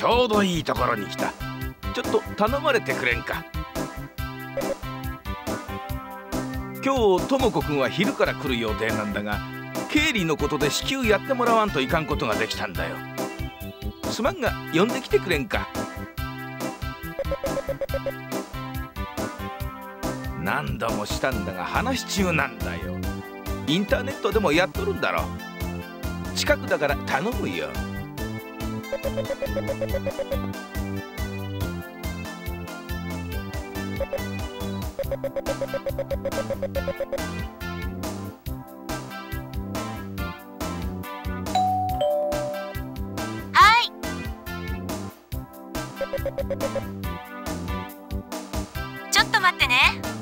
ちょうどいいところに来た。ちょっと頼まれてくれんか。今日ともこくんは昼から来る予定なんだが、経理のことで至急やってもらわんといかんことができたんだよ。すまんが呼んできてくれんか。何度もしたんだが話し中なんだよ。インターネットでもやっとるんだろ。近くだから頼むよ。 はい。ちょっと待ってね。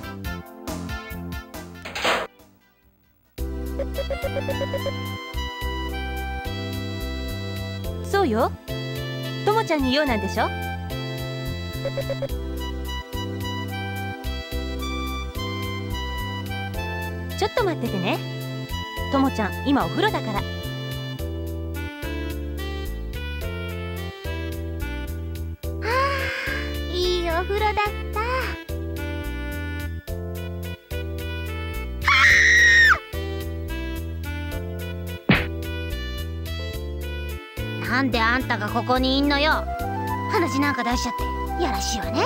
そうよ。ともちゃんに用なんでしょ。ちょっと待っててね。ともちゃん今お風呂だから。いいお風呂だった。なんであんたがここにいんのよ。話なんか出しちゃってやらしいわね。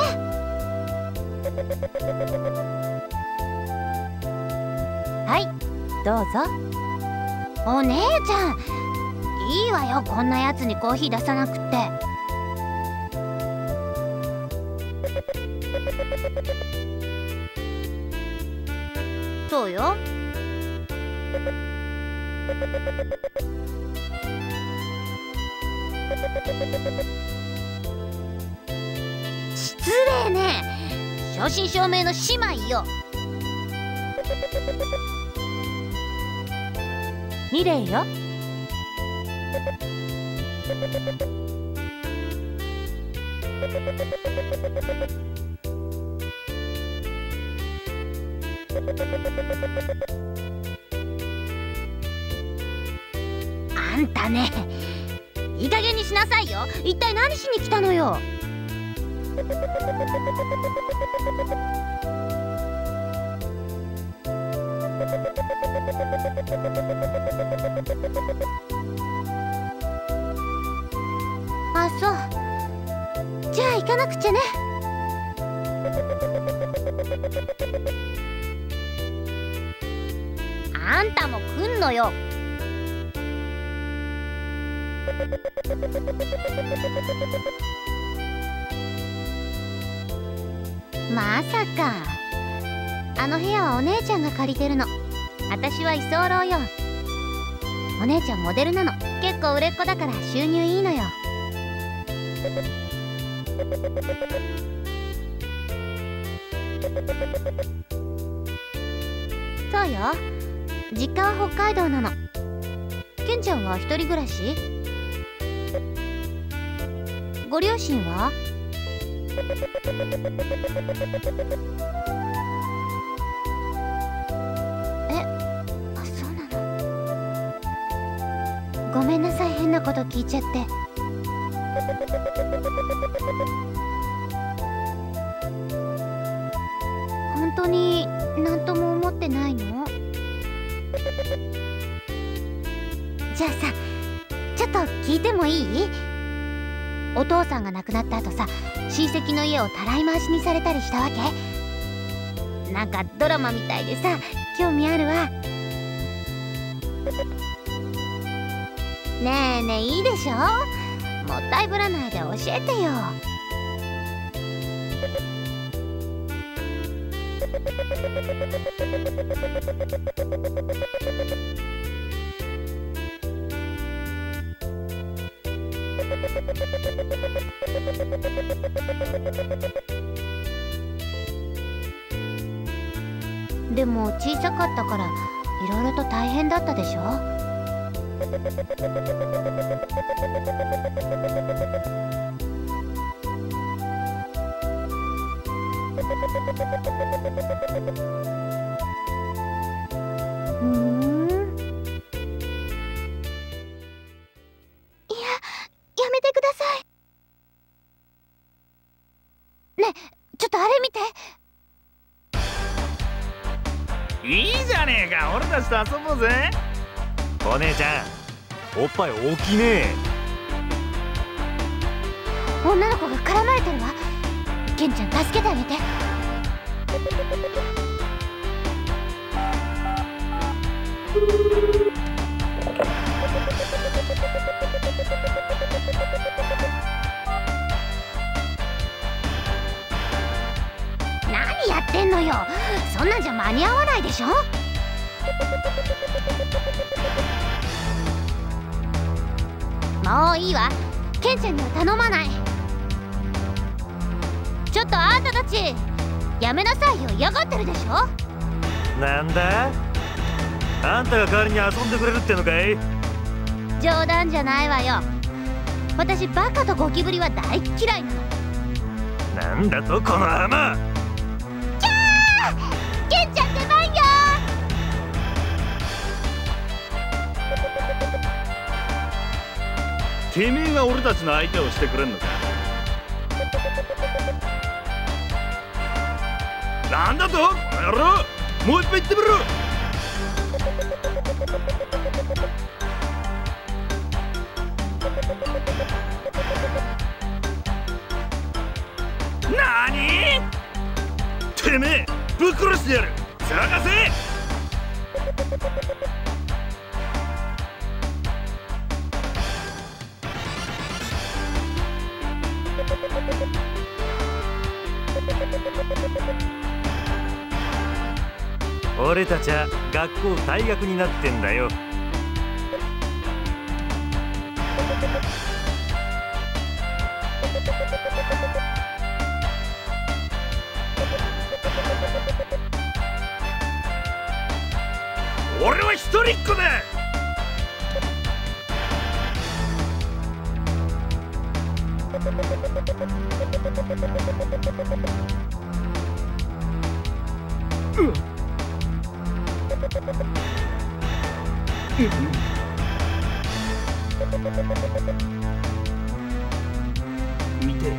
はい、どうぞ。お姉ちゃん、いいわよ、こんなやつにコーヒー出さなくって。そうよ。失礼ね。正真正銘の姉妹よ。ミレイよ。あんたね、いい加減にしなさいよ。一体何しに来たのよ。あ、そう。じゃあ行かなくちゃね。あんたも来んのよ。まさか。あの部屋はお姉ちゃんが借りてるの。私は居候よ。お姉ちゃんモデルなの。結構売れっ子だから収入いいのよ。そうよ。実家は北海道なの。ケンちゃんは一人暮らし？ご両親は？あ、そうなの。ごめんなさい、変なこと聞いちゃって。本当に何とも思ってないの？じゃあさ、ちょっと聞いてもいい？お父さんが亡くなった後さ、親戚の家をたらい回しにされたりしたわけ？なんかドラマみたいでさ、興味あるわ。ねえねえ、いいでしょ？もったいぶらないで教えてよ。でも小さかったからいろいろと大変だったでしょ？やめてください。 て。 いいじゃねえか、俺たちと遊ぼうぜ。お姉ちゃん、おっぱい大きいね。 女の子が絡まれてるわ。ケンちゃん助けてあげて。何やってんのよ。そんなんじゃ間に合わないでしょ。もういいわ。ケンちゃんには頼まない。ちょっとあんたたちやめなさいよ。嫌がってるでしょ。 なんだ、あんたが代わりに遊んでくれるってのかい。 冗談じゃないわよ。私バカとゴキブリは大嫌いなの。 なんだとこの浜。 キャー、ケンちゃん出番よ。 てめえが俺たちの相手をしてくれんのか。なんだとこの野郎、もう一杯言ってみろ。なに？てめえぶっ殺してやる。探せ。俺たちは学校退学になってんだよ。俺は一人っ子だ。見て。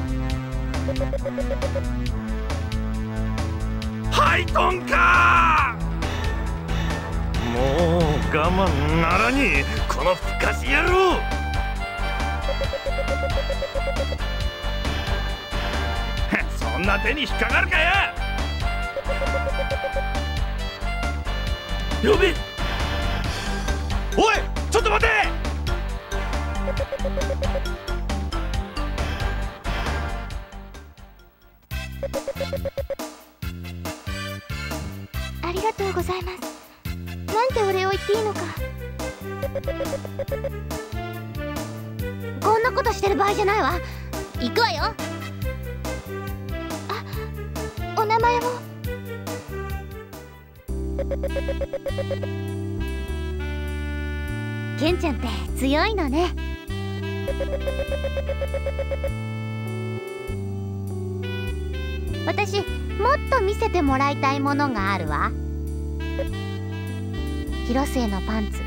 ハイトンか。もう我慢ならにえ、このふかし野郎。そんな手に引っかかるかや。呼べ。おい、ちょっと待て。 ありがとうございます。なんてお礼を言っていいのか。こんなことしてる場合じゃないわ。行くわよ。あ、お名前を。ケンちゃんって強いのね。私もっと見せてもらいたいものがあるわ。広末のパンツ。